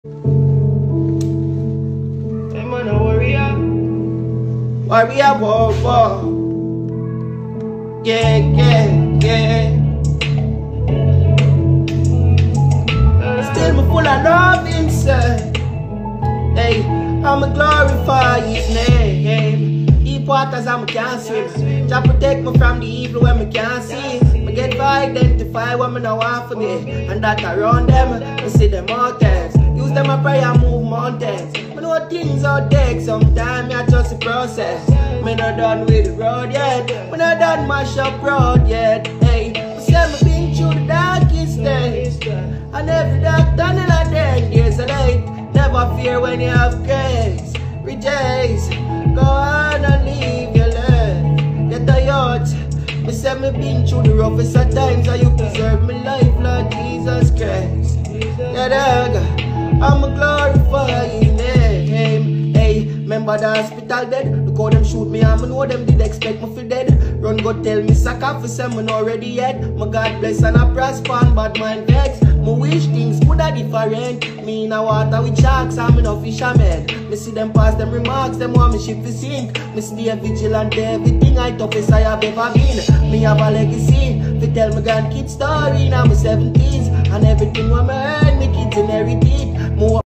I'm on a warrior. Warrior, war, war. Yeah, yeah, yeah. Still me full of love inside. Hey, I'ma glorify His name. Deep waters I can't swim. Jah protect me from the evil when me can't see. Me get to identify what me know want for me, and that around them, me see them mountains. Use them a prayer, move mountains. Me know things out there, sometimes I just a process. Me not done with the road yet. Me not done mash up road yet. Hey, me say me been through the darkest days, and every dark tunnel a day. There's a light. Never fear when you have grace. Rejoice. Go on and live your life. Get a yacht. Me say me been through the roughest of times, and you preserve my life, Lord Jesus Christ. Yeah, dog. I'ma glorify His name. Hey, remember the hospital bed? Look how them shoot me, and me know them did expect me for dead. Run go tell me sucker for say me not ready yet. My God bless and I prosper and bad mind vex. Me wish things coulda different. Me in a water with sharks and me no fisherman. Me see them pass them remarks, them want me ship to sink. Me stay vigilant, everything I toughest I have ever been. Me have a legacy, fi tell my grandkids story. Now me 70s, and everything what me earn, me kids inherit it.